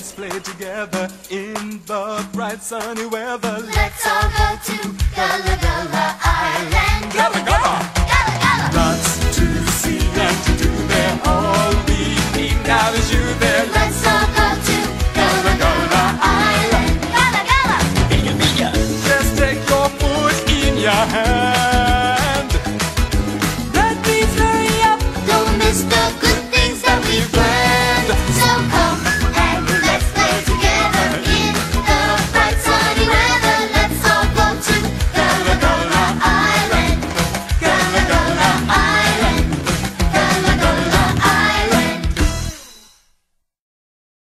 let's play together in the bright sunny weather. Let's all go to Gullah Gullah Island. Gullah Gullah! Gullah Gullah! Lots to see and to do there. All we need now is you there. Let's all go to Gullah Gullah Island. Gullah Gullah! Just take your foot in your hand.